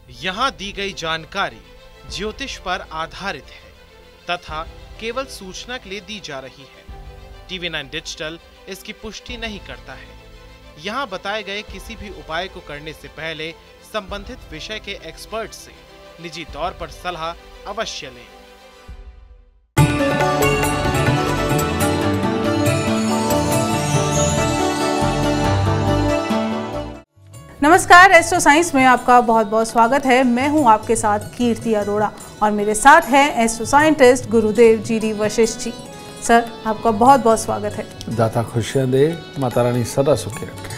यहाँ दी गई जानकारी ज्योतिष पर आधारित है तथा केवल सूचना के लिए दी जा रही है। TV9 डिजिटल इसकी पुष्टि नहीं करता है। यहाँ बताए गए किसी भी उपाय को करने से पहले संबंधित विषय के एक्सपर्ट से निजी तौर पर सलाह अवश्य लें। नमस्कार, एस्ट्रो साइंस में आपका बहुत बहुत स्वागत है। मैं हूं आपके साथ कीर्ति अरोड़ा और मेरे साथ हैं astro scientist Gurudev GD Vashishtha ji. Sir, आपका बहुत बहुत स्वागत है। दाता खुशियां दे, माता रानी सदा सुखी रखे।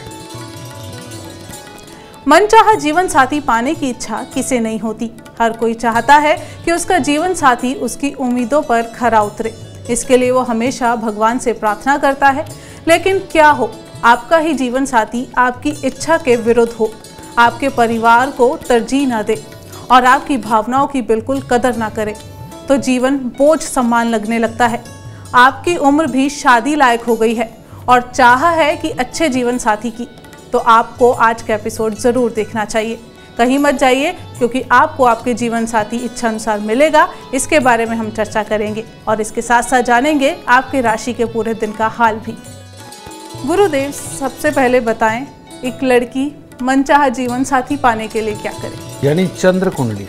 मनचाहा जीवन साथी पाने की इच्छा किसे नहीं होती। हर कोई चाहता है कि उसका जीवन साथी उसकी उम्मीदों पर खरा उतरे। इसके लिए वो हमेशा भगवान से प्रार्थना करता है। लेकिन क्या हो, आपका ही जीवन साथी आपकी इच्छा के विरुद्ध हो, आपके परिवार को तरजीह ना दे और आपकी भावनाओं की बिल्कुल कदर ना करे, तो जीवन बोझ समान लगने लगता है। आपकी उम्र भी शादी लायक हो गई है और चाह है कि अच्छे जीवन साथी की, तो आपको आज का एपिसोड ज़रूर देखना चाहिए। कहीं मत जाइए, क्योंकि आपको आपके जीवन साथी इच्छा अनुसार मिलेगा। इसके बारे में हम चर्चा करेंगे और इसके साथ साथ जानेंगे आपके राशि के पूरे दिन का हाल भी। गुरुदेव, सबसे पहले बताएं, एक लड़की मनचाहा जीवन साथी पाने के लिए क्या करे? यानी चंद्र कुंडली।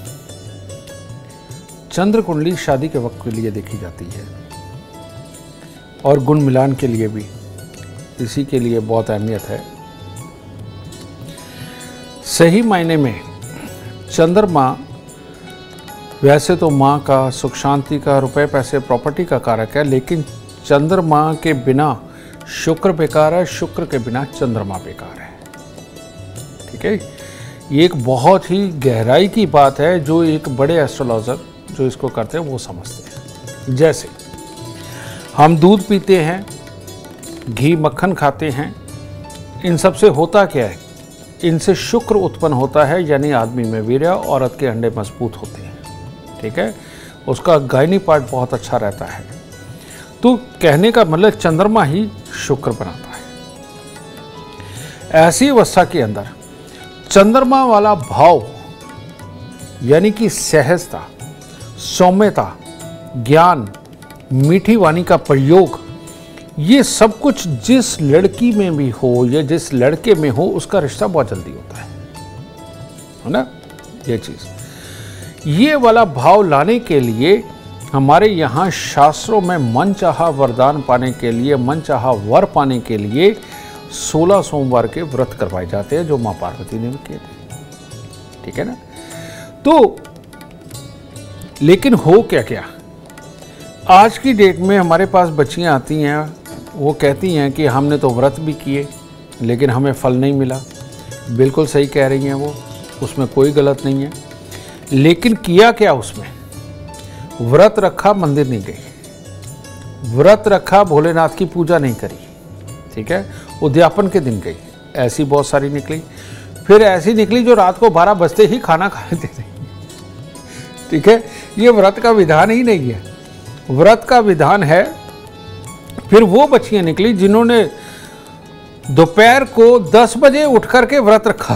चंद्र कुंडली शादी के वक्त के लिए देखी जाती है और गुण मिलान के लिए भी इसी के लिए बहुत अहमियत है। सही मायने में चंद्रमा वैसे तो माँ का, सुख शांति का, रुपए पैसे प्रॉपर्टी का कारक है, लेकिन चंद्रमा के बिना शुक्र बेकार है, शुक्र के बिना चंद्रमा बेकार है। ठीक है, ये एक बहुत ही गहराई की बात है जो एक बड़े एस्ट्रोलॉजर जो इसको करते हैं वो समझते हैं। जैसे हम दूध पीते हैं, घी मक्खन खाते हैं, इन सब से होता क्या है? इनसे शुक्र उत्पन्न होता है, यानी आदमी में वीर्य, औरत के अंडे मजबूत होते हैं। ठीक है, उसका गायनी पार्ट बहुत अच्छा रहता है। तो कहने का मतलब चंद्रमा ही शुक्र बनाता है। ऐसी अवस्था के अंदर चंद्रमा वाला भाव यानी कि सहजता, सौम्यता, ज्ञान, मीठी वाणी का प्रयोग, ये सब कुछ जिस लड़की में भी हो या जिस लड़के में हो, उसका रिश्ता बहुत जल्दी होता है ना। ये चीज, ये वाला भाव लाने के लिए हमारे यहाँ शास्त्रों में मनचाहा वरदान पाने के लिए, मनचाहा वर पाने के लिए 16 सोमवार के व्रत करवाए जाते हैं, जो माँ पार्वती ने भी किए थे। ठीक है ना। तो लेकिन हो क्या क्या, आज की डेट में हमारे पास बच्चियाँ आती हैं, वो कहती हैं कि हमने तो व्रत भी किए लेकिन हमें फल नहीं मिला। बिल्कुल सही कह रही हैं वो, उसमें कोई गलत नहीं है। लेकिन किया क्या उसमें? व्रत रखा, मंदिर नहीं गई, व्रत रखा, भोलेनाथ की पूजा नहीं करी। ठीक है, उद्यापन के दिन गई। ऐसी बहुत सारी निकली। फिर ऐसी निकली जो रात को 12 बजते ही खाना खा लेते थे। ठीक है, ये व्रत का विधान ही नहीं है। व्रत का विधान है। फिर वो बच्चियां निकली जिन्होंने दोपहर को 10 बजे उठ करके व्रत रखा।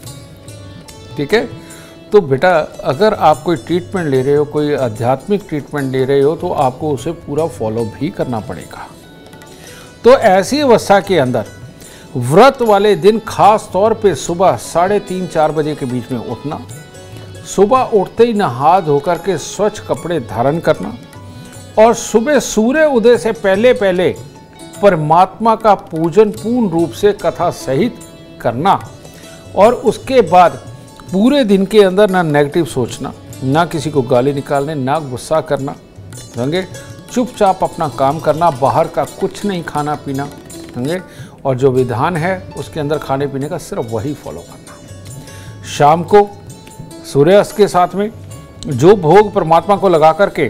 ठीक है, तो बेटा, अगर आप कोई ट्रीटमेंट ले रहे हो, कोई आध्यात्मिक ट्रीटमेंट ले रहे हो, तो आपको उसे पूरा फॉलो भी करना पड़ेगा। तो ऐसी अवस्था के अंदर व्रत वाले दिन खास तौर पे सुबह 3:30-4 बजे के बीच में उठना, सुबह उठते ही नहा धोकर के स्वच्छ कपड़े धारण करना और सुबह सूर्य उदय से पहले पहले परमात्मा का पूजन पूर्ण रूप से कथा सहित करना। और उसके बाद पूरे दिन के अंदर ना नेगेटिव सोचना, ना किसी को गाली निकालने, ना गुस्सा करना, समझे, चुपचाप अपना काम करना, बाहर का कुछ नहीं खाना पीना, समझे, और जो विधान है उसके अंदर खाने पीने का सिर्फ वही फॉलो करना। शाम को सूर्यास्त के साथ में जो भोग परमात्मा को लगा करके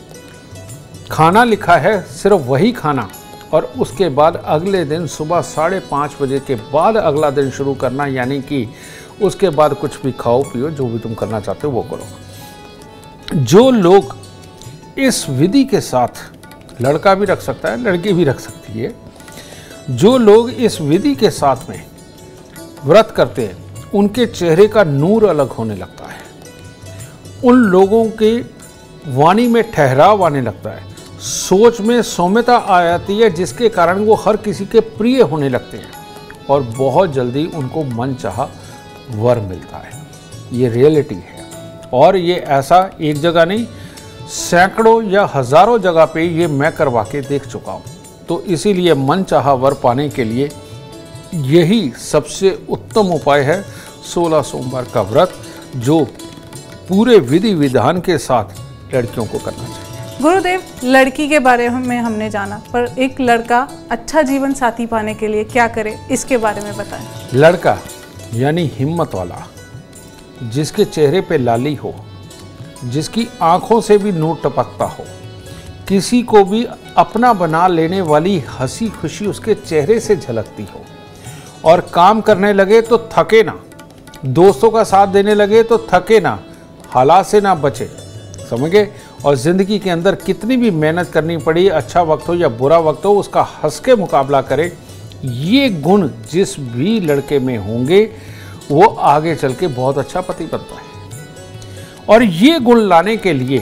खाना लिखा है सिर्फ वही खाना, और उसके बाद अगले दिन सुबह 5:30 बजे के बाद अगला दिन शुरू करना, यानी कि उसके बाद कुछ भी खाओ पियो, जो भी तुम करना चाहते हो वो करो। जो लोग इस विधि के साथ, लड़का भी रख सकता है, लड़की भी रख सकती है, जो लोग इस विधि के साथ में व्रत करते हैं उनके चेहरे का नूर अलग होने लगता है, उन लोगों के वाणी में ठहराव आने लगता है, सोच में सौम्यता आ जाती है, जिसके कारण वो हर किसी के प्रिय होने लगते हैं और बहुत जल्दी उनको मनचाहा वर मिलता है। ये रियलिटी है और ये ऐसा एक जगह नहीं, सैकड़ों या हजारों जगह पे ये मैं करवा के देख चुका हूँ। तो इसीलिए मनचाहा वर पाने के लिए यही सबसे उत्तम उपाय है 16 सोमवार का व्रत, जो पूरे विधि विधान के साथ लड़कियों को करना चाहिए। गुरुदेव, लड़की के बारे में हमने जाना, पर एक लड़का अच्छा जीवन साथी पाने के लिए क्या करे, इसके बारे में बताएं। लड़का यानी हिम्मत वाला, जिसके चेहरे पे लाली हो, जिसकी आंखों से भी नूर टपकता हो, किसी को भी अपना बना लेने वाली हंसी खुशी उसके चेहरे से झलकती हो, और काम करने लगे तो थके ना, दोस्तों का साथ देने लगे तो थके ना, हालात से ना बचे, समझ गए। और ज़िंदगी के अंदर कितनी भी मेहनत करनी पड़ी, अच्छा वक्त हो या बुरा वक्त हो, उसका हंस के मुकाबला करे। ये गुण जिस भी लड़के में होंगे वो आगे चल के बहुत अच्छा पति बनता है। और ये गुण लाने के लिए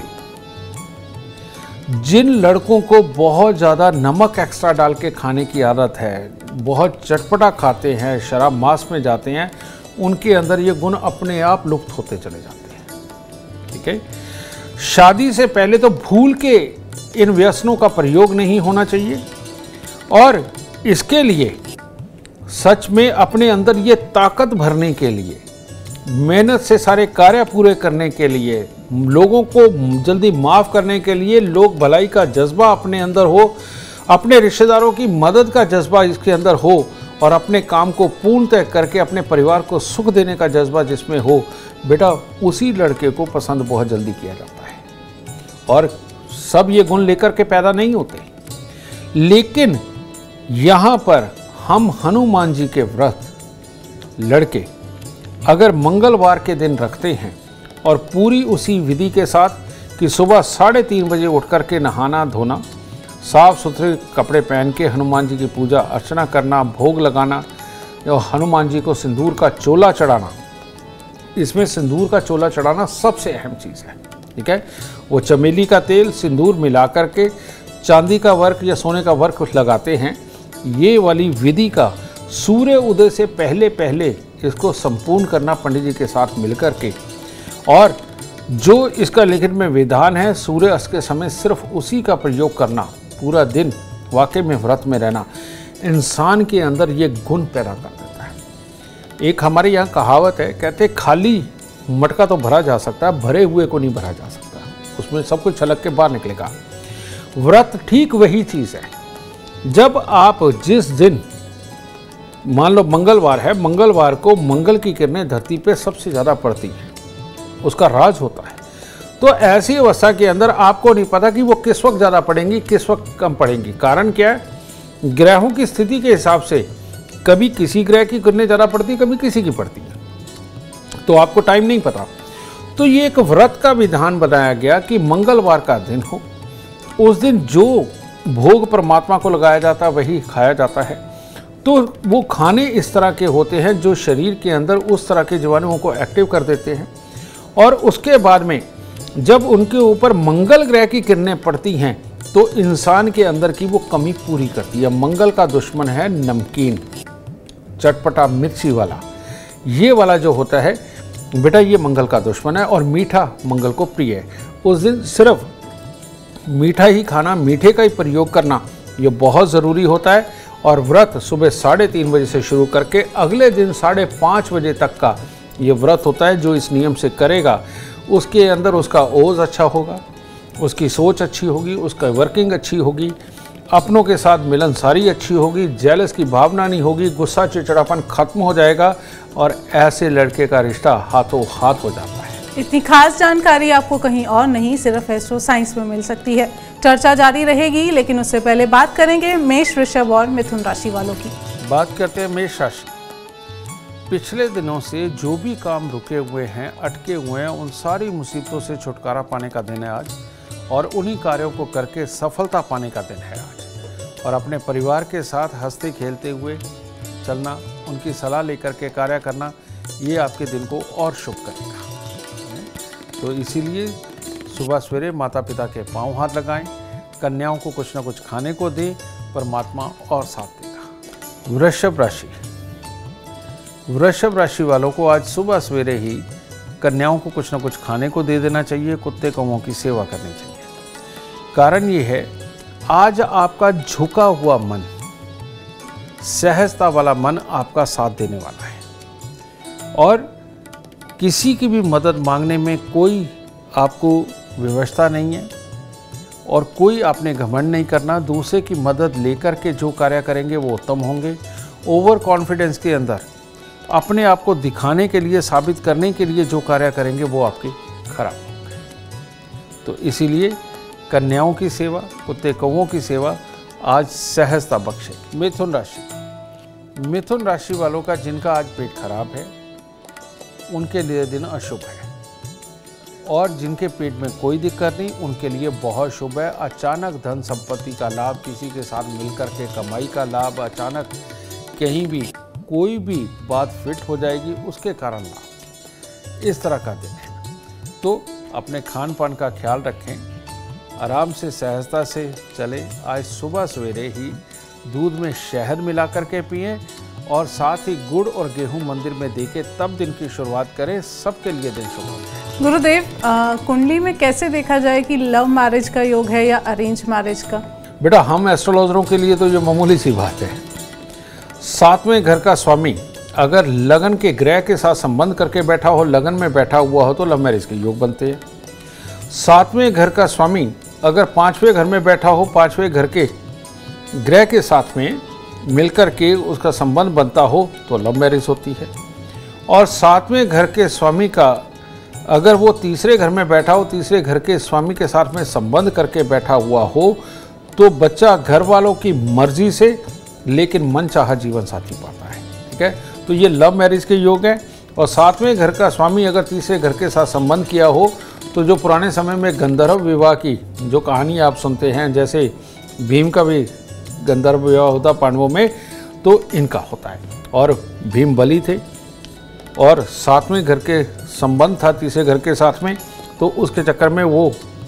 जिन लड़कों को बहुत ज़्यादा नमक एक्स्ट्रा डाल के खाने की आदत है, बहुत चटपटा खाते हैं, शराब मांस में जाते हैं, उनके अंदर ये गुण अपने आप लुप्त होते चले जाते हैं। ठीक है, शादी से पहले तो भूल के इन व्यसनों का प्रयोग नहीं होना चाहिए, और इसके लिए सच में अपने अंदर ये ताकत भरने के लिए, मेहनत से सारे कार्य पूरे करने के लिए, लोगों को जल्दी माफ़ करने के लिए, लोग भलाई का जज्बा अपने अंदर हो, अपने रिश्तेदारों की मदद का जज्बा इसके अंदर हो, और अपने काम को पूर्णतः करके अपने परिवार को सुख देने का जज्बा जिसमें हो, बेटा उसी लड़के को पसंद बहुत जल्दी किया जाता है। और सब ये गुण लेकर के पैदा नहीं होते, लेकिन यहाँ पर हम हनुमान जी के व्रत लड़के अगर मंगलवार के दिन रखते हैं और पूरी उसी विधि के साथ कि सुबह 3:30 बजे उठ कर के नहाना धोना, साफ सुथरे कपड़े पहन के हनुमान जी की पूजा अर्चना करना, भोग लगाना और हनुमान जी को सिंदूर का चोला चढ़ाना। इसमें सिंदूर का चोला चढ़ाना सबसे अहम चीज़ है। ठीक है, वो चमेली का तेल सिंदूर मिला करके चांदी का वर्क या सोने का वर्क लगाते हैं। ये वाली विधि का सूर्य उदय से पहले पहले इसको संपूर्ण करना पंडित जी के साथ मिलकर के, और जो इसका लिखित में विधान है सूर्य अस्त के समय सिर्फ उसी का प्रयोग करना, पूरा दिन वाकई में व्रत में रहना इंसान के अंदर ये गुण पैदा कर देता है। एक हमारे यहाँ कहावत है, कहते खाली मटका तो भरा जा सकता है, भरे हुए को नहीं भरा जा सकता, उसमें सब कुछ छलक के बाहर निकलेगा। व्रत ठीक वही चीज़ है। जब आप जिस दिन मान लो मंगलवार है, मंगलवार को मंगल की किरणें धरती पे सबसे ज़्यादा पड़ती हैं, उसका राज होता है। तो ऐसी अवस्था के अंदर आपको नहीं पता कि वो किस वक्त ज़्यादा पड़ेंगी, किस वक्त कम पड़ेंगी। कारण क्या है, ग्रहों की स्थिति के हिसाब से कभी किसी ग्रह की किरणें ज़्यादा पड़ती, कभी किसी की पड़ती है, तो आपको टाइम नहीं पता। तो ये एक व्रत का विधान बनाया गया कि मंगलवार का दिन हो, उस दिन जो भोग परमात्मा को लगाया जाता है वही खाया जाता है। तो वो खाने इस तरह के होते हैं जो शरीर के अंदर उस तरह के जीवाणुओं को एक्टिव कर देते हैं, और उसके बाद में जब उनके ऊपर मंगल ग्रह की किरणें पड़ती हैं तो इंसान के अंदर की वो कमी पूरी करती है। मंगल का दुश्मन है नमकीन, चटपटा, मिर्ची वाला, ये वाला जो होता है बेटा ये मंगल का दुश्मन है, और मीठा मंगल को प्रिय है। उस दिन सिर्फ मीठा ही खाना, मीठे का ही प्रयोग करना ये बहुत ज़रूरी होता है। और व्रत सुबह 3:30 बजे से शुरू करके अगले दिन 5:30 बजे तक का ये व्रत होता है। जो इस नियम से करेगा उसके अंदर उसका ओज अच्छा होगा, उसकी सोच अच्छी होगी, उसका वर्किंग अच्छी होगी, अपनों के साथ मिलनसारी अच्छी होगी, जेलस की भावना नहीं होगी, गुस्सा चिड़चिड़ापन खत्म हो जाएगा, और ऐसे लड़के का रिश्ता हाथों हाथ हो जाता है। इतनी खास जानकारी आपको कहीं और नहीं, सिर्फ एस्ट्रो साइंस में मिल सकती है। चर्चा जारी रहेगी, लेकिन उससे पहले बात करेंगे मेष, वृषभ और मिथुन राशि वालों की। बात करते हैं मेष राशि। पिछले दिनों से जो भी काम रुके हुए हैं, अटके हुए हैं, उन सारी मुसीबतों से छुटकारा पाने का दिन है आज, और उन्हीं कार्यों को करके सफलता पाने का दिन है आज। और अपने परिवार के साथ हंसते खेलते हुए चलना, उनकी सलाह लेकर के कार्य करना, ये आपके दिन को और शुभ करेगा। तो इसीलिए सुबह सवेरे माता पिता के पांव हाथ लगाएं, कन्याओं को कुछ ना कुछ खाने को दें, परमात्मा और साथ देगा। वृषभ राशि, वृषभ राशि वालों को आज सुबह सवेरे ही कन्याओं को कुछ ना कुछ खाने को दे देना चाहिए, कुत्ते कौवों की सेवा करनी चाहिए। कारण ये है, आज आपका झुका हुआ मन, सहजता वाला मन आपका साथ देने वाला है और किसी की भी मदद मांगने में कोई आपको विवशता नहीं है और कोई आपने घमंड नहीं करना। दूसरे की मदद लेकर के जो कार्य करेंगे वो उत्तम होंगे। ओवर कॉन्फिडेंस के अंदर अपने आप को दिखाने के लिए, साबित करने के लिए जो कार्य करेंगे वो आपके खराब होंगे। तो इसीलिए कन्याओं की सेवा, कुत्ते कौवों की सेवा आज सहजता बख्शेगी। मिथुन राशि, मिथुन राशि वालों का जिनका आज पेट खराब है उनके लिए दिन अशुभ है और जिनके पेट में कोई दिक्कत नहीं उनके लिए बहुत शुभ है। अचानक धन संपत्ति का लाभ, किसी के साथ मिलकर के कमाई का लाभ, अचानक कहीं भी कोई भी बात फिट हो जाएगी उसके कारण लाभ, इस तरह का दिन है। तो अपने खान पान का ख्याल रखें, आराम से सहजता से चले। आज सुबह सवेरे ही दूध में शहद मिला करके पिएं और साथ ही गुड़ और गेहूं मंदिर में देके तब दिन की शुरुआत करें। सबके लिए दिन शुभ होता है। गुरुदेव, कुंडली में कैसे देखा जाए कि लव मैरिज का योग है या अरेंज मैरिज का? बेटा, हम एस्ट्रोलॉजरों के लिए तो ये मामूली सी बात है। सातवें घर का स्वामी अगर लगन के ग्रह के साथ संबंध करके बैठा हो, लगन में बैठा हुआ हो, तो लव मैरिज के योग बनते हैं। सातवें घर का स्वामी अगर पांचवें घर में बैठा हो, पांचवें घर के ग्रह के साथ में मिलकर के उसका संबंध बनता हो तो लव मैरिज होती है। और सातवें घर के स्वामी का अगर वो तीसरे घर में बैठा हो, तीसरे घर के स्वामी के साथ में संबंध करके बैठा हुआ हो तो बच्चा घर वालों की मर्जी से लेकिन मनचाहा जीवन साथी पाता है। ठीक है, तो ये लव मैरिज के योग है। और सातवें घर का स्वामी अगर तीसरे घर के साथ संबंध किया हो तो जो पुराने समय में गंधर्व विवाह की जो कहानी आप सुनते हैं, जैसे भीम का भी गंधर्व विवाह होता पांडवों में, तो इनका होता है। और भीम बलि थे और सातवें घर के संबंध था तीसरे घर के साथ में, तो उसके चक्कर में वो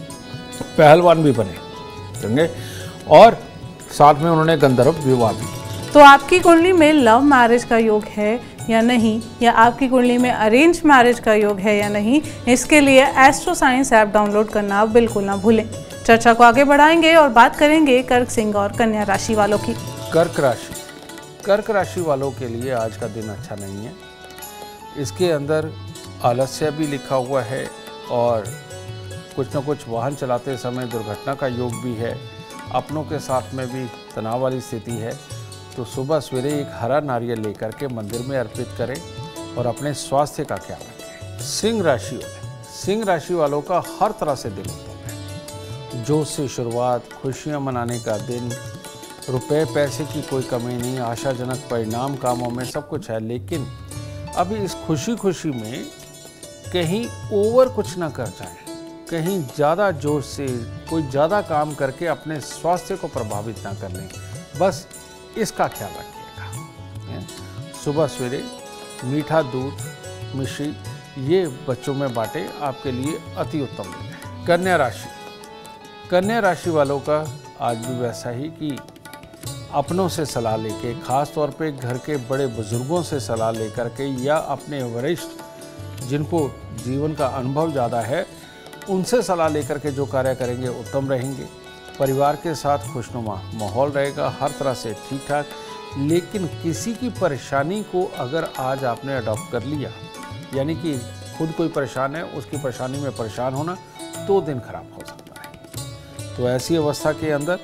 पहलवान भी बने समझे और साथ में उन्होंने गंधर्व विवाह भी। तो आपकी कुंडली में लव मैरिज का योग है या नहीं, या आपकी कुंडली में अरेंज मैरिज का योग है या नहीं, इसके लिए एस्ट्रो साइंस ऐप डाउनलोड करना आप बिल्कुल ना भूलें। चर्चा को आगे बढ़ाएंगे और बात करेंगे कर्क, सिंह और कन्या राशि वालों की। कर्क राशि, कर्क राशि वालों के लिए आज का दिन अच्छा नहीं है। इसके अंदर आलस्य भी लिखा हुआ है और कुछ न कुछ वाहन चलाते समय दुर्घटना का योग भी है। अपनों के साथ में भी तनाव वाली स्थिति है। तो सुबह सवेरे एक हरा नारियल लेकर के मंदिर में अर्पित करें और अपने स्वास्थ्य का ख्याल रखें। सिंह राशि वाले, सिंह राशि वालों का हर तरह से दिन उत्तम है। जोश से शुरुआत, खुशियां मनाने का दिन, रुपए पैसे की कोई कमी नहीं, आशाजनक परिणाम कामों में सब कुछ है। लेकिन अभी इस खुशी में कहीं ओवर कुछ ना कर जाए, कहीं ज़्यादा जोश से कोई ज़्यादा काम करके अपने स्वास्थ्य को प्रभावित ना कर लें, बस इसका ख्याल रखिएगा। सुबह सवेरे मीठा दूध, मिश्री ये बच्चों में बांटे, आपके लिए अति उत्तम दिन है। कन्या राशि, कन्या राशि वालों का आज भी वैसा ही कि अपनों से सलाह लेके, खास तौर पे घर के बड़े बुजुर्गों से सलाह लेकर के या अपने वरिष्ठ जिनको जीवन का अनुभव ज़्यादा है उनसे सलाह लेकर के जो कार्य करेंगे उत्तम रहेंगे। परिवार के साथ खुशनुमा माहौल रहेगा, हर तरह से ठीक ठाक। लेकिन किसी की परेशानी को अगर आज आपने अडॉप्ट कर लिया, यानी कि खुद कोई परेशान है उसकी परेशानी में परेशान होना, तो दिन खराब हो सकता है। तो ऐसी अवस्था के अंदर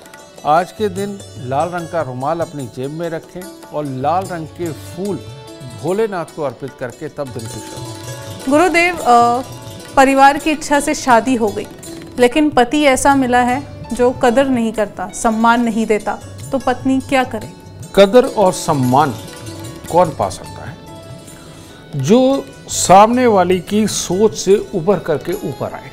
आज के दिन लाल रंग का रुमाल अपनी जेब में रखें और लाल रंग के फूल भोलेनाथ को अर्पित करके तब दिन की शुरुआत। गुरुदेव, परिवार की इच्छा से शादी हो गई लेकिन पति ऐसा मिला है जो कदर नहीं करता, सम्मान नहीं देता, तो पत्नी क्या करे? कदर और सम्मान कौन पा सकता है? जो सामने वाली की सोच से उभर करके ऊपर आए,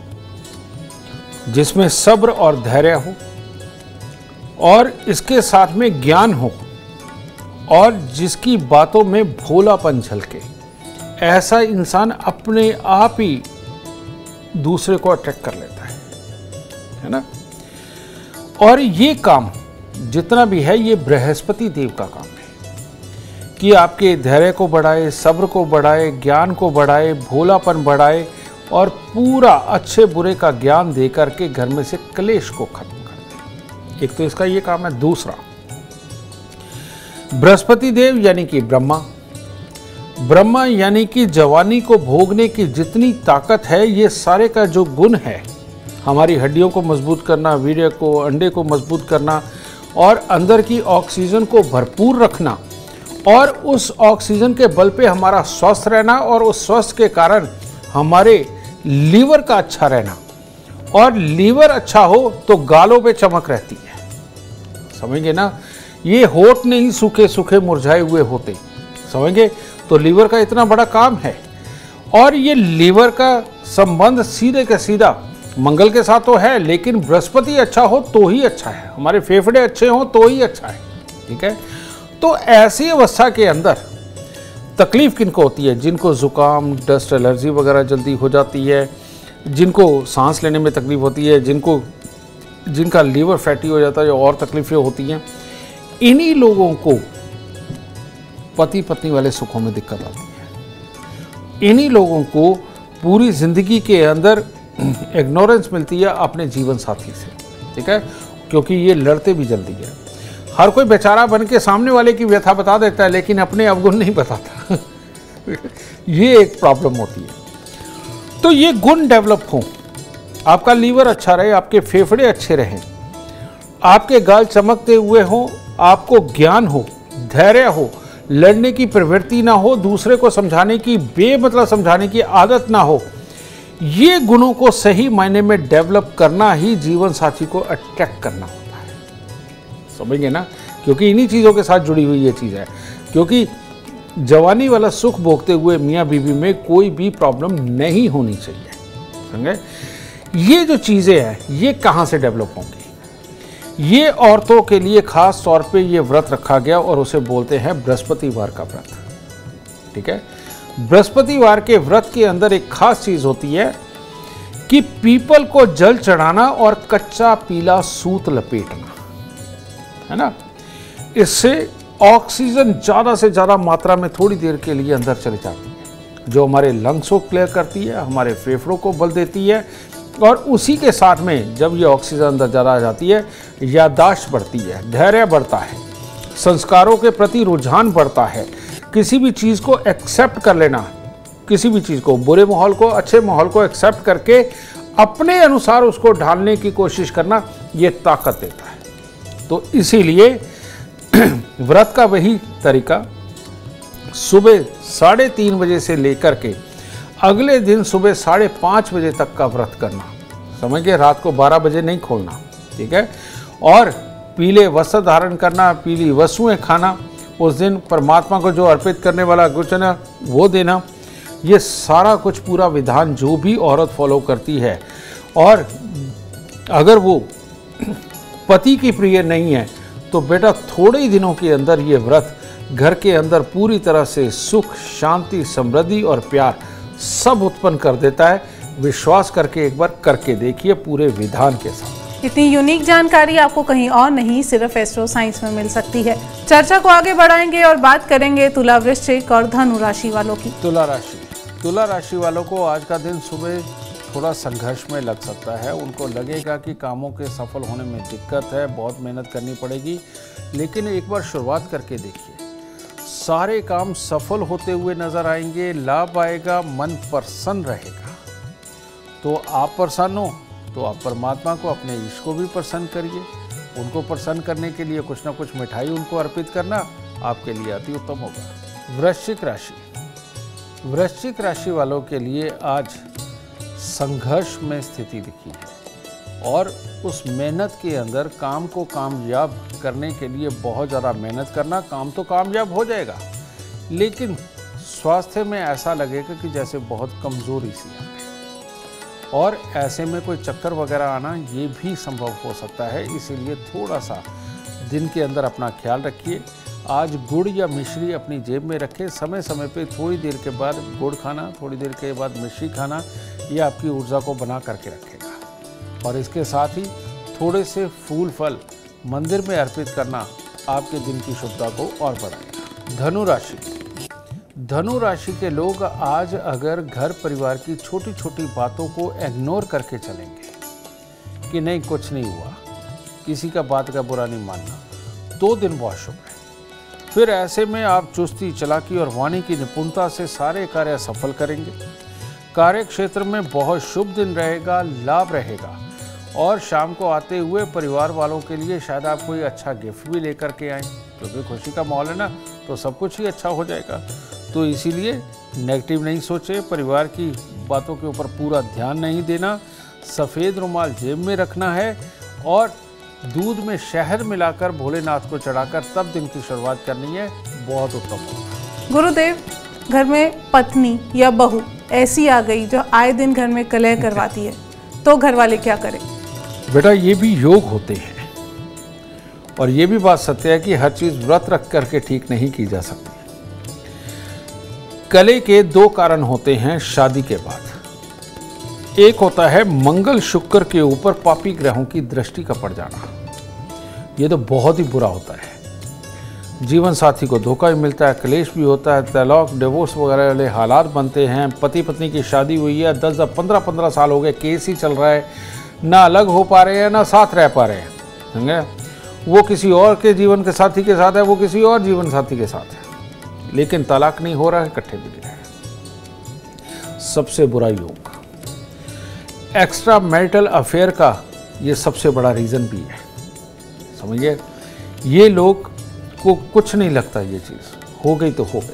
जिसमें सब्र और धैर्य हो और इसके साथ में ज्ञान हो और जिसकी बातों में भोलापन झलके, ऐसा इंसान अपने आप ही दूसरे को अट्रैक्ट कर लेता है ना। और ये काम जितना भी है ये बृहस्पति देव का काम है कि आपके धैर्य को बढ़ाए, सब्र को बढ़ाए, ज्ञान को बढ़ाए, भोलापन बढ़ाए और पूरा अच्छे बुरे का ज्ञान दे करके घर में से क्लेश को खत्म कर दे। एक तो इसका ये काम है। दूसरा, बृहस्पति देव यानी कि ब्रह्मा यानी कि जवानी को भोगने की जितनी ताकत है, ये सारे का जो गुण है, हमारी हड्डियों को मजबूत करना, वीर्य को, अंडे को मजबूत करना और अंदर की ऑक्सीजन को भरपूर रखना और उस ऑक्सीजन के बल पे हमारा स्वस्थ रहना और उस स्वस्थ के कारण हमारे लीवर का अच्छा रहना, और लीवर अच्छा हो तो गालों पे चमक रहती है। समझेंगे ना, ये होठ नहीं सूखे सूखे मुरझाए हुए होते, समझेंगे। तो लीवर का इतना बड़ा काम है और ये लीवर का संबंध सीधे का सीधा मंगल के साथ तो है, लेकिन बृहस्पति अच्छा हो तो ही अच्छा है, हमारे फेफड़े अच्छे हों तो ही अच्छा है, ठीक है। तो ऐसी अवस्था के अंदर तकलीफ किनको होती है? जिनको जुकाम, डस्ट एलर्जी वगैरह जल्दी हो जाती है, जिनको सांस लेने में तकलीफ होती है, जिनका लीवर फैटी हो जाता है और तकलीफें होती हैं, इन्हीं लोगों को पति पत्नी वाले सुखों में दिक्कत आती है। इन्हीं लोगों को पूरी जिंदगी के अंदर इग्नोरेंस मिलती है अपने जीवन साथी से, ठीक है, क्योंकि ये लड़ते भी जल्दी है। हर कोई बेचारा बन के सामने वाले की व्यथा बता देता है लेकिन अपने अवगुण नहीं बताता ये एक प्रॉब्लम होती है। तो ये गुण डेवलप हो, आपका लीवर अच्छा रहे, आपके फेफड़े अच्छे रहें, आपके गाल चमकते हुए हो, आपको ज्ञान हो, धैर्य हो, लड़ने की प्रवृत्ति ना हो, दूसरे को समझाने की बेमतलब समझाने की आदत ना हो, ये गुणों को सही मायने में डेवलप करना ही जीवन साथी को अट्रैक्ट करना होता है। समझेंगे ना, क्योंकि इन्हीं चीज़ों के साथ जुड़ी हुई ये चीज़ है। क्योंकि जवानी वाला सुख भोगते हुए मियाँ बीवी में कोई भी प्रॉब्लम नहीं होनी चाहिए, समझे। ये जो चीज़ें हैं ये कहाँ से डेवलप होंगी? ये औरतों के लिए खास तौर पे ये व्रत रखा गया और उसे बोलते हैं बृहस्पतिवार का व्रत, ठीक है। बृहस्पतिवार के व्रत के अंदर एक खास चीज होती है कि पीपल को जल चढ़ाना और कच्चा पीला सूत लपेटना, है ना। इससे ऑक्सीजन ज़्यादा से ज़्यादा मात्रा में थोड़ी देर के लिए अंदर चली जाती है, जो हमारे लंग्स को क्लियर करती है, हमारे फेफड़ों को बल देती है और उसी के साथ में जब ये ऑक्सीजन अंदर ज़्यादा आ जाती है, याददाश्त बढ़ती है, धैर्य बढ़ता है, संस्कारों के प्रति रुझान बढ़ता है, किसी भी चीज़ को एक्सेप्ट कर लेना, किसी भी चीज़ को, बुरे माहौल को, अच्छे माहौल को एक्सेप्ट करके अपने अनुसार उसको ढालने की कोशिश करना, ये ताकत देता है। तो इसीलिए व्रत का वही तरीका, सुबह 3:30 बजे से लेकर के अगले दिन सुबह 5:30 बजे तक का व्रत करना, समझिए। रात को 12 बजे नहीं खोलना, ठीक है। और पीले वस्त्र धारण करना, पीली वस्तुएं खाना, उस दिन परमात्मा को जो अर्पित करने वाला कुछ है ना वो देना, ये सारा कुछ पूरा विधान जो भी औरत फॉलो करती है, और अगर वो पति की प्रिय नहीं है तो बेटा थोड़े ही दिनों के अंदर ये व्रत घर के अंदर पूरी तरह से सुख, शांति, समृद्धि और प्यार सब उत्पन्न कर देता है। विश्वास करके एक बार करके देखिए पूरे विधान के साथ। इतनी यूनिक जानकारी आपको कहीं और नहीं, सिर्फ एस्ट्रो साइंस में मिल सकती है। चर्चा को आगे बढ़ाएंगे और बात करेंगे तुला, वृश्चिक और धनु राशि वालों की। तुला राशि वालों को आज का दिन सुबह थोड़ा संघर्ष में लग सकता है। उनको लगेगा कि कामों के सफल होने में दिक्कत है, बहुत मेहनत करनी पड़ेगी, लेकिन एक बार शुरुआत करके देखिए, सारे काम सफल होते हुए नजर आएंगे, लाभ आएगा, मन प्रसन्न रहेगा। तो आप प्रसन्न हो तो आप परमात्मा को, अपने ईश को भी प्रसन्न करिए। उनको प्रसन्न करने के लिए कुछ ना कुछ मिठाई उनको अर्पित करना आपके लिए अति उत्तम होगा। वृश्चिक राशि वालों के लिए आज संघर्ष में स्थिति दिखी है और उस मेहनत के अंदर काम को कामयाब करने के लिए बहुत ज़्यादा मेहनत करना। काम तो कामयाब हो जाएगा, लेकिन स्वास्थ्य में ऐसा लगेगा कि जैसे बहुत कमज़ोरी सी है, और ऐसे में कोई चक्कर वगैरह आना ये भी संभव हो सकता है। इसीलिए थोड़ा सा दिन के अंदर अपना ख्याल रखिए, आज गुड़ या मिश्री अपनी जेब में रखें। समय समय पे थोड़ी देर के बाद गुड़ खाना, थोड़ी देर के बाद मिश्री खाना, ये आपकी ऊर्जा को बना करके रखेगा। और इसके साथ ही थोड़े से फूल फल मंदिर में अर्पित करना आपके दिन की शुद्धता को और बढ़ाएगा। धनु राशि। धनु राशि के लोग आज अगर घर परिवार की छोटी छोटी बातों को इग्नोर करके चलेंगे कि नहीं कुछ नहीं हुआ, किसी का बात का बुरा नहीं मानना, तो दिन बहुत शुभ है। फिर ऐसे में आप चुस्ती, चालाकी और वाणी की निपुणता से सारे कार्य सफल करेंगे। कार्य क्षेत्र में बहुत शुभ दिन रहेगा, लाभ रहेगा। और शाम को आते हुए परिवार वालों के लिए शायद आप कोई अच्छा गिफ्ट भी लेकर के आएँ, क्योंकि खुशी का माहौल है ना, तो सब कुछ ही अच्छा हो जाएगा। तो इसीलिए नेगेटिव नहीं सोचे, परिवार की बातों के ऊपर पूरा ध्यान नहीं देना। सफ़ेद रुमाल जेब में रखना है और दूध में शहद मिलाकर भोलेनाथ को चढ़ाकर तब दिन की शुरुआत करनी है, बहुत उत्तम होगा। गुरुदेव, घर में पत्नी या बहू ऐसी आ गई जो आए दिन घर में कलह करवाती है, तो घर वाले क्या करें? बेटा, ये भी योग होते हैं और ये भी बात सत्य है कि हर चीज़ व्रत रख करके ठीक नहीं की जा सकती। कलह के दो कारण होते हैं शादी के बाद। एक होता है मंगल शुक्र के ऊपर पापी ग्रहों की दृष्टि का पड़ जाना। ये तो बहुत ही बुरा होता है। जीवन साथी को धोखा भी मिलता है, क्लेश भी होता है, तलाक, डिवोर्स वगैरह वाले हालात बनते हैं। पति पत्नी की शादी हुई है, 10-15 साल हो गए, केस ही चल रहा है, ना अलग हो पा रहे हैं ना साथ रह पा रहे हैं, समझे? वो किसी और के जीवन के साथी के साथ है, वो किसी और जीवन साथी के साथ है, लेकिन तलाक नहीं हो रहा है, इकट्ठे भी नहीं रहे। सबसे बुरा योग एक्स्ट्रा मैरिटल अफेयर का ये सबसे बड़ा रीज़न भी है, समझिए। ये लोग को कुछ नहीं लगता, ये चीज़ हो गई तो हो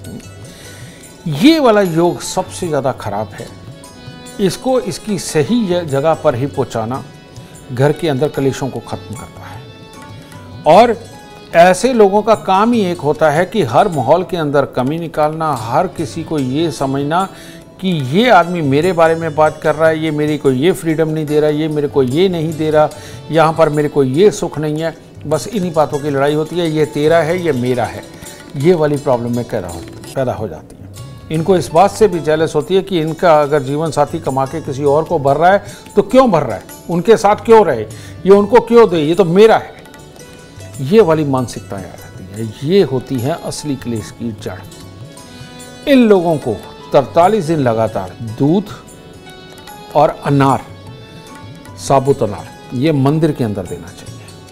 गई। ये वाला योग सबसे ज़्यादा खराब है। इसको इसकी सही जगह पर ही पहुंचाना घर के अंदर कलेशों को ख़त्म करता है। और ऐसे लोगों का काम ही एक होता है कि हर माहौल के अंदर कमी निकालना, हर किसी को ये समझना कि ये आदमी मेरे बारे में बात कर रहा है, ये मेरी को ये फ्रीडम नहीं दे रहा, ये मेरे को ये नहीं दे रहा, यहाँ पर मेरे को ये सुख नहीं है। बस इन्हीं बातों की लड़ाई होती है, ये तेरा है, ये मेरा है। ये वाली प्रॉब्लम में पैदा हो जाती है। इनको इस बात से भी जेलस होती है कि इनका अगर जीवन साथी कमा के किसी और को भर रहा है तो क्यों भर रहा है, उनके साथ क्यों रहे, ये उनको क्यों दे, ये तो मेरा है। ये वाली मानसिकताएं आ जाती है। ये होती है असली क्लेश की जड़। इन लोगों को 43 दिन लगातार दूध और अनार, साबुत अनार, ये मंदिर के अंदर देना चाहिए।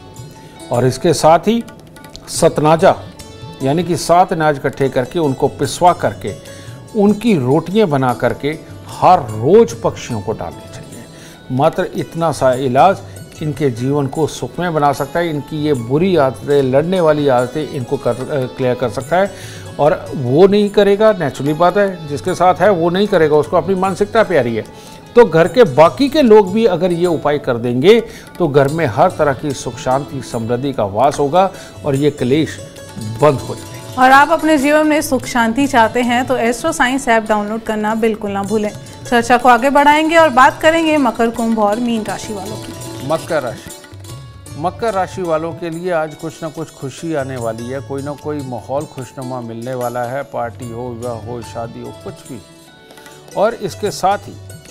और इसके साथ ही सतनाजा यानी कि 7 अनाज इकट्ठे करके उनको पिसवा करके उनकी रोटियां बना करके हर रोज पक्षियों को डालनी चाहिए। मात्र इतना सा इलाज इनके जीवन को सुखमय बना सकता है। इनकी ये बुरी आदतें, लड़ने वाली आदतें इनको क्लियर कर सकता है। और वो नहीं करेगा, नेचुरली बात है, जिसके साथ है वो नहीं करेगा, उसको अपनी मानसिकता प्यारी है। तो घर के बाकी के लोग भी अगर ये उपाय कर देंगे तो घर में हर तरह की सुख शांति समृद्धि का वास होगा और ये क्लेश बंद हो जाएगा। और आप अपने जीवन में सुख शांति चाहते हैं तो एस्ट्रो साइंस ऐप डाउनलोड करना बिल्कुल ना भूलें। चर्चा को आगे बढ़ाएंगे और बात करेंगे मकर, कुंभ और मीन राशि वालों की। मकर राशि। मकर राशि वालों के लिए आज कुछ ना कुछ खुशी आने वाली है। कोई ना कोई माहौल खुशनुमा मिलने वाला है। पार्टी हो, विवाह हो, शादी हो, कुछ भी। और इसके साथ ही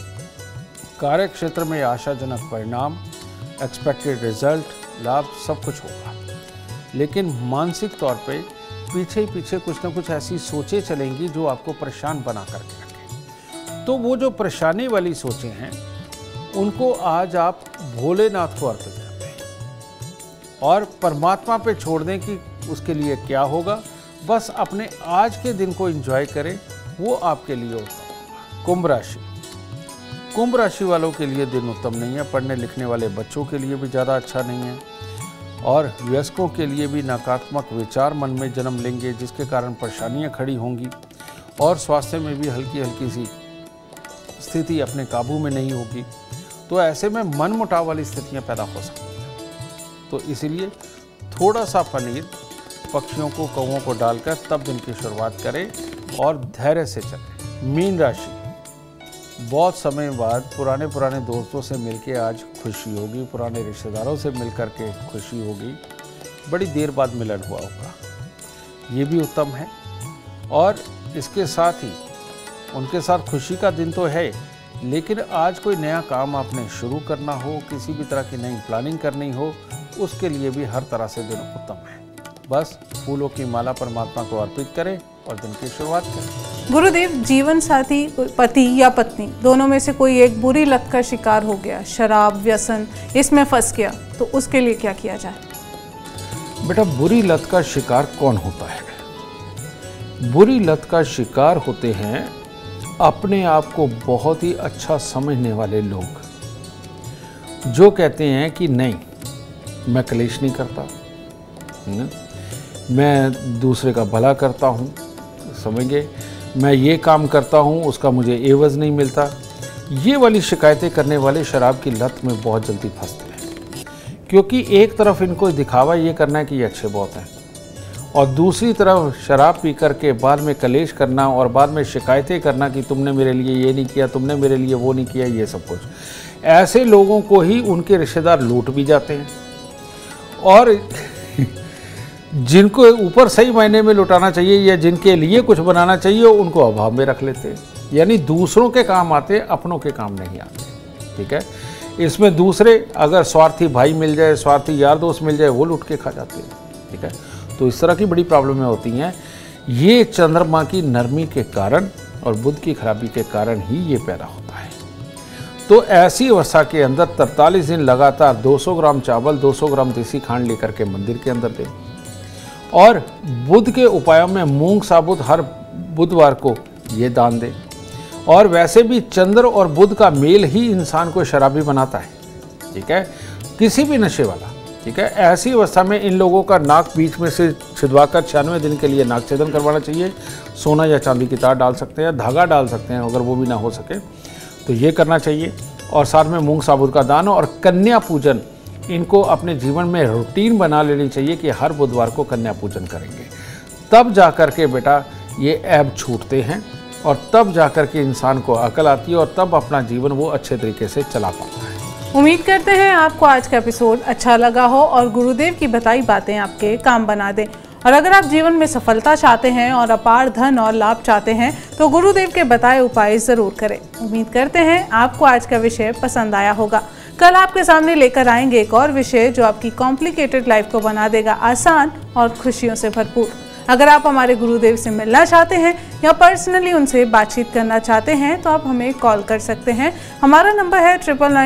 कार्य क्षेत्र में आशाजनक परिणाम, एक्सपेक्टेड रिजल्ट, लाभ सब कुछ होगा। लेकिन मानसिक तौर पे पीछे पीछे कुछ ना कुछ ऐसी सोचें चलेंगी जो आपको परेशान बना करके रखें। तो वो जो परेशानी वाली सोचें हैं उनको आज आप भोलेनाथ को अर्पित कर दें और परमात्मा पे छोड़ दें कि उसके लिए क्या होगा। बस अपने आज के दिन को एंजॉय करें, वो आपके लिए होगा। कुंभ राशि। कुंभ राशि वालों के लिए दिन उत्तम नहीं है। पढ़ने लिखने वाले बच्चों के लिए भी ज़्यादा अच्छा नहीं है और वयस्कों के लिए भी नकारात्मक विचार मन में जन्म लेंगे, जिसके कारण परेशानियां खड़ी होंगी और स्वास्थ्य में भी हल्की हल्की सी स्थिति अपने काबू में नहीं होगी। तो ऐसे में मन मुटाव वाली स्थितियां पैदा हो सकती हैं। तो इसीलिए थोड़ा सा पनीर पक्षियों को, कौवों को डालकर तब दिन की शुरुआत करें और धैर्य से चलें। मीन राशि। बहुत समय बाद पुराने दोस्तों से मिलके आज खुशी होगी, पुराने रिश्तेदारों से मिलकर के खुशी होगी। बड़ी देर बाद मिलन हुआ होगा। ये भी उत्तम है। और इसके साथ ही उनके साथ खुशी का दिन तो है, लेकिन आज कोई नया काम आपने शुरू करना हो, किसी भी तरह की नई प्लानिंग करनी हो, उसके लिए भी हर तरह से दिन उत्तम है। बस फूलों की माला परमात्मा को अर्पित करें और दिन की शुरुआत करें। गुरुदेव, जीवन साथी पति या पत्नी दोनों में से कोई एक बुरी लत का शिकार हो गया, शराब व्यसन इसमें फंस गया, तो उसके लिए क्या किया जाए? बेटा, बुरी लत का शिकार कौन होता है? बुरी लत का शिकार होते हैं अपने आप को बहुत ही अच्छा समझने वाले लोग, जो कहते हैं कि नहीं, मैं कलेश नहीं करता, मैं दूसरे का भला करता हूँ, समझिए, मैं ये काम करता हूँ, उसका मुझे एवज नहीं मिलता। ये वाली शिकायतें करने वाले शराब की लत में बहुत जल्दी फंसते हैं, क्योंकि एक तरफ इनको दिखावा ये करना है कि ये अच्छे बहुत हैं, और दूसरी तरफ शराब पी कर के बाद में कलेश करना और बाद में शिकायतें करना कि तुमने मेरे लिए ये नहीं किया, तुमने मेरे लिए वो नहीं किया, ये सब कुछ। ऐसे लोगों को ही उनके रिश्तेदार लूट भी जाते हैं, और जिनको ऊपर सही मायने में लुटाना चाहिए या जिनके लिए कुछ बनाना चाहिए, उनको अभाव में रख लेते हैं। यानी दूसरों के काम आते, अपनों के काम नहीं आते। ठीक है, इसमें दूसरे अगर स्वार्थी भाई मिल जाए, स्वार्थी यार दोस्त मिल जाए, वो लूट के खा जाते हैं। ठीक है, तो इस तरह की बड़ी प्रॉब्लमें होती हैं। ये चंद्रमा की नरमी के कारण और बुध की खराबी के कारण ही ये पैदा होता है। तो ऐसी अवस्था के अंदर 43 दिन लगातार 200 ग्राम चावल, 200 ग्राम देसी खांड लेकर के मंदिर के अंदर दें, और बुध के उपायों में मूंग साबुत हर बुधवार को ये दान दें। और वैसे भी चंद्र और बुध का मेल ही इंसान को शराबी बनाता है। ठीक है, किसी भी नशे वाला। ठीक है, ऐसी अवस्था में इन लोगों का नाक बीच में से छिदवाकर 96 दिन के लिए नाक छेदन करवाना चाहिए। सोना या चांदी की तार डाल सकते हैं, धागा डाल सकते हैं, अगर वो भी ना हो सके तो ये करना चाहिए। और साथ में मूंग साबुत का दान और कन्या पूजन, इनको अपने जीवन में रूटीन बना लेनी चाहिए कि हर बुधवार को कन्या पूजन करेंगे। तब जा कर के बेटा ये ऐब छूटते हैं, और तब जा कर के इंसान को अकल आती है, और तब अपना जीवन वो अच्छे तरीके से चला पाता है। उम्मीद करते हैं आपको आज का एपिसोड अच्छा लगा हो और गुरुदेव की बताई बातें आपके काम बना दें। और अगर आप जीवन में सफलता चाहते हैं और अपार धन और लाभ चाहते हैं, तो गुरुदेव के बताए उपाय जरूर करें। उम्मीद करते हैं आपको आज का विषय पसंद आया होगा। कल आपके सामने लेकर आएंगे एक और विषय जो आपकी कॉम्प्लिकेटेड लाइफ को बना देगा आसान और खुशियों से भरपूर। अगर आप हमारे गुरुदेव से मिलना चाहते हैं या पर्सनली उनसे बातचीत करना चाहते हैं, तो आप हमें कॉल कर सकते हैं। हमारा नंबर है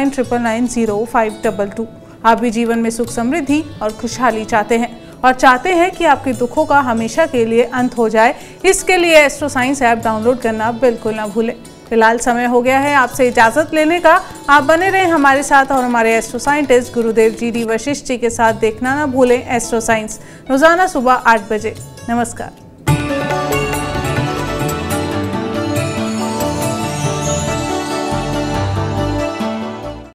9999900522। आप भी जीवन में सुख समृद्धि और खुशहाली चाहते हैं और चाहते हैं कि आपके दुखों का हमेशा के लिए अंत हो जाए, इसके लिए एस्ट्रो साइंस ऐप डाउनलोड करना बिल्कुल ना भूलें। फिलहाल समय हो गया है आपसे इजाजत लेने का। आप बने रहें हमारे साथ और हमारे एस्ट्रो साइंटिस्ट गुरुदेव जी वशिष्ठ जी के साथ देखना ना भूलें एस्ट्रो साइंस, रोजाना सुबह 8 बजे। नमस्कार।